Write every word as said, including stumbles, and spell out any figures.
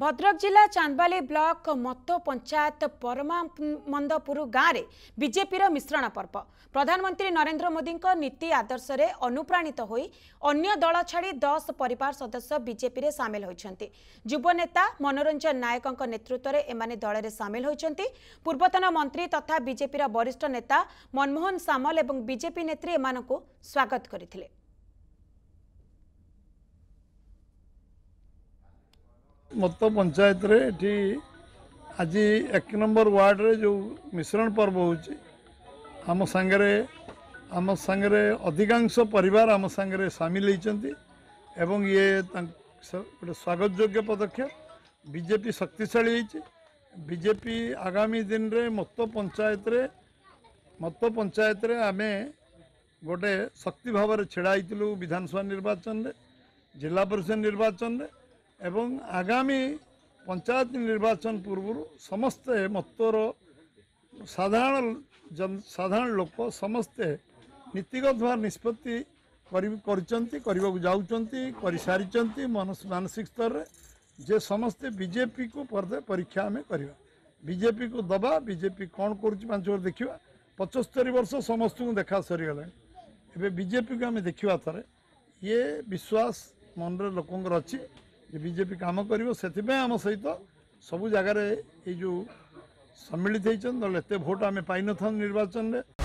भद्रक जिला चांदबाली ब्लॉक मत्तो पंचायत परमामंदपुर गाँव में बीजेपी मिश्रण पर्व प्रधानमंत्री नरेंद्र मोदी नीति आदर्श रे अनुप्राणित होई अन्य दल छाड़ी दस परिवार सदस्य बीजेपी रे सामिल होइछन्ति। युव नेता मनोरंजन नायक नेतृत्व में एमाने दल रे सामिल होइछन्ति। पूर्वतन मंत्री तथा बीजेपी वरिष्ठ नेता मनमोहन सामल एवं बीजेपी नेत्री एमानकु स्वागत करथिले। मत्तो पंचायत रे एठी आज एक नंबर वार्ड रे जो मिश्रण पर्व होची आम सांगरे आम सांगरे अधिकांश परिवार आम सांगरे सामिल होइचंती एवं ये गोटे स्वागत योग्य पदक्षेप। बीजेपी शक्तिशाली होइची। बीजेपी आगामी दिन रे मत्तो पंचायत रे मत्तो पंचायत रे आमे गोटे शक्ति भाव रे छेड़ा आइतिलु विधानसभा निर्वाचन रे जिला परिषद निर्वाचन रे एवं आगामी पंचायत निर्वाचन पूर्व समस्ते मत्तोर साधारण जन साधारण लोक समस्ते नीतिगत भाव निष्पत्ति कर सारी मानसिक स्तर रे जे समस्ते बीजेपी को परीक्षा आम करवा बीजेपी को दबा बीजेपी कौन करुच्ची पांच वर्ष देखा पचस्तरी वर्ष समस्त को देखा सरीगला एवं बीजेपी को आम देखा थरे ये विश्वास मन लोकंर अच्छी बीजेपी काम करिवो सेथिबे आम सहित सबु जगार ये जो सम्मिलित होइछन एते भोट आम पाइन था निर्वाचन रे।